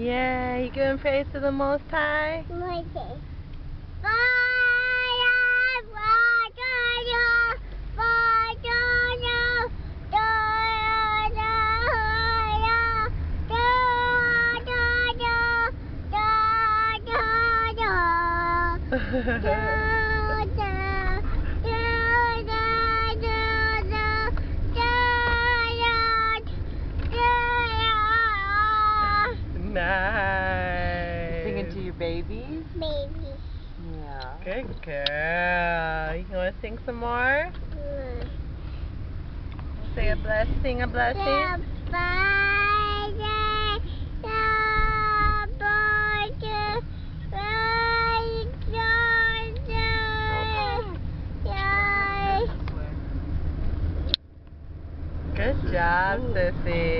Yeah, you giving praise to the Most High? Nice. Singing to your babies? Baby. Yeah. Good girl. You want to sing some more? Say a blessing, sing a blessing. Good job, Sissy.